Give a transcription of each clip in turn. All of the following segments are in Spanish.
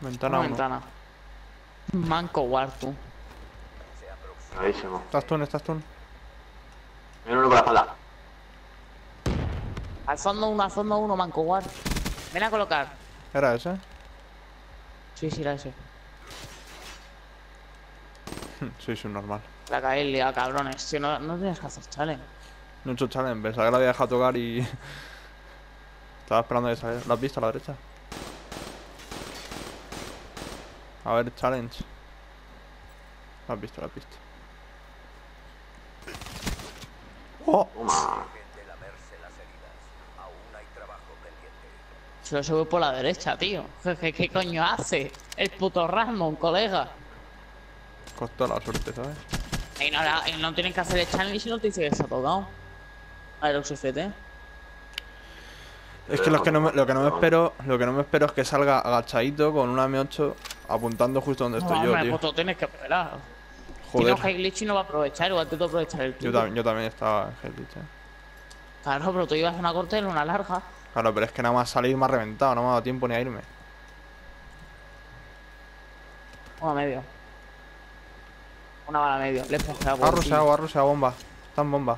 Ventana Una 1. ventana. Manco Wartu. Clarísimo. Estás tú, estás tú. Viene uno por la espalda. Al fondo uno, Manco Wartu. Ven a colocar. ¿Era ese? Sí, sí, era ese. Sois un normal. La caí liada, cabrones. Tío, no tienes que hacer challenge. No he hecho challenge, pensaba que la había dejado tocar y... Estaba esperando que saliera. ¿Lo has visto a la derecha? A ver, challenge. Lo has visto, lo has visto. ¡Oh! Toma. Se lo sube por la derecha, tío. ¿Qué coño hace? El puto Rasmon, colega. Costó la suerte, ¿sabes? Y no tienen que hacer el challenge si no te dice que está tocado. A ver, FT. Es que lo que no me espero es que salga agachadito con una M8 apuntando justo donde estoy yo, Hombre, tío. pues tú tienes que esperar. Joder. Si no, Glitch no va a aprovechar, igual te aprovechar el tuyo. Yo también estaba en Hellblitz, Claro, pero tú ibas a una corta y en una larga. Claro, pero es que nada más salir me ha reventado, no me ha dado tiempo ni a irme. Una medio. Una bala medio. Le he Ha rusheado bomba. Está en bomba.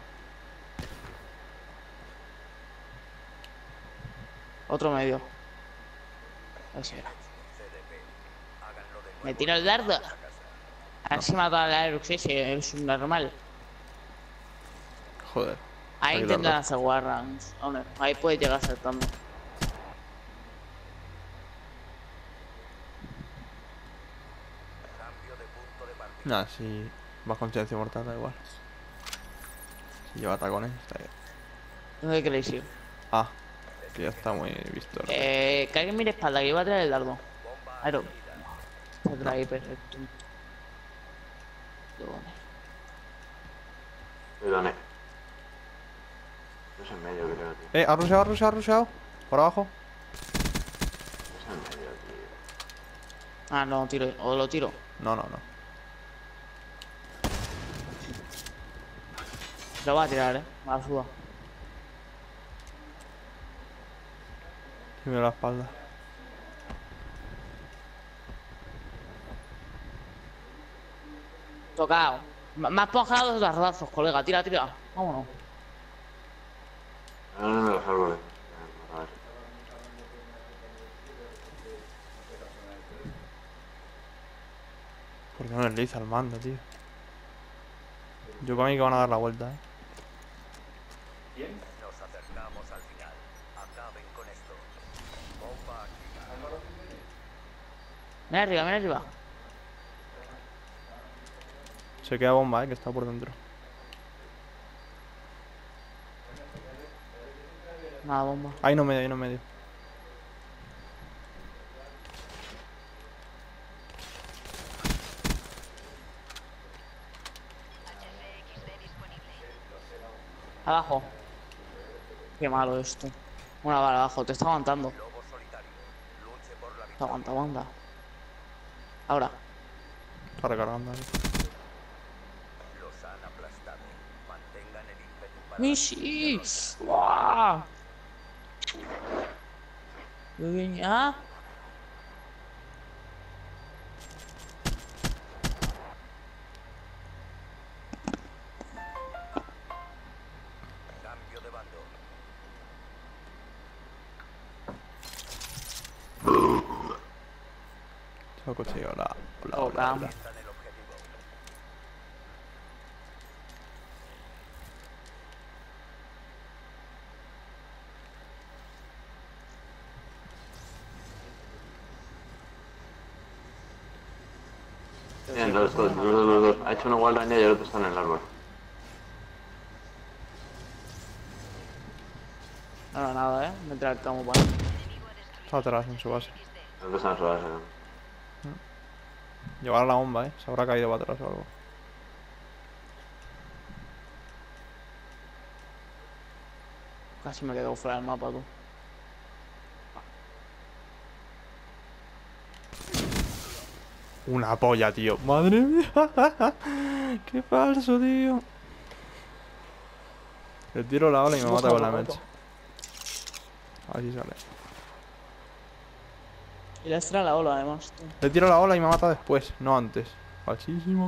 Otro medio. Ese era. Me tiro el dardo. A ver si mata al Aerux ese, es un normal. Joder. Ahí Ahí intentan dardo. hacer warruns. Hombre, ahí puede llegar saltando. Nah, si vas con silencio mortal, da igual. Si lleva tacones, está bien. ¿Dónde queréis ir? Ah, que ya está muy visto. Que alguien mire espalda, que iba a traer el dardo. Aero. Se trae perfecto. Perdone. No es en medio, creo, tío. Ha rusheado. Por abajo. No es en medio, tío. Ah, no, tiro. O lo tiro. No. Lo va a tirar, me la suda. Dime la espalda. Tocado. Me has ponjado dos dardazos, colega. Tira. Vámonos. No, los árboles. A ver. ¿Por qué no desliza el mando, tío? Yo para mí que van a dar la vuelta, Nos acercamos al final. Acaben con esto. Bomba activada. Mira arriba. Se queda bomba, que está por dentro. Nada, bomba. Ahí no medio. Abajo. Qué malo esto. Una bala abajo, te está aguantando. Lobo solitario. Luche por la Te victoria. aguanta. Ahora. Está recargando ahí. Los han aplastado. Mantengan el ímpetu para... ¡Mishi! ¡Guau! ¿Qué bien ya? Cambio de bando. Se ha conseguido la Oh, vamos. Está en el objetivo. Bien, los dos. Ha hecho una wall run y el otro está en el árbol. No, nada, me trae el camo para. Está atrás en su base. El otro está en su base. Llevará la bomba, se habrá caído para atrás o algo. Casi me quedo fuera del mapa, tú. Una polla, tío. Madre mía. Qué falso, tío. Le tiro la ola y me mata con la mecha. A ver si sale. Y le has tirado la ola, además, tú. Le tiro la ola y me mata después, no antes. Falsísimo.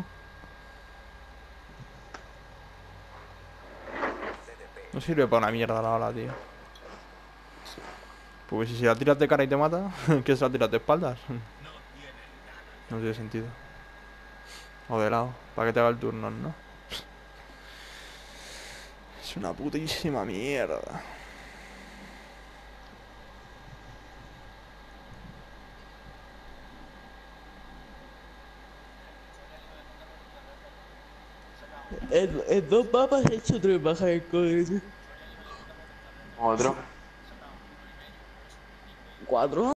No sirve para una mierda la ola, tío. Porque si la tiras de cara y te mata, ¿qué se la tiras de espaldas? No tiene sentido. O de lado, para que te haga el turno, ¿no? Es una putísima mierda. En 2 mapas he hecho 3 bajas de cobre. Otro. 4.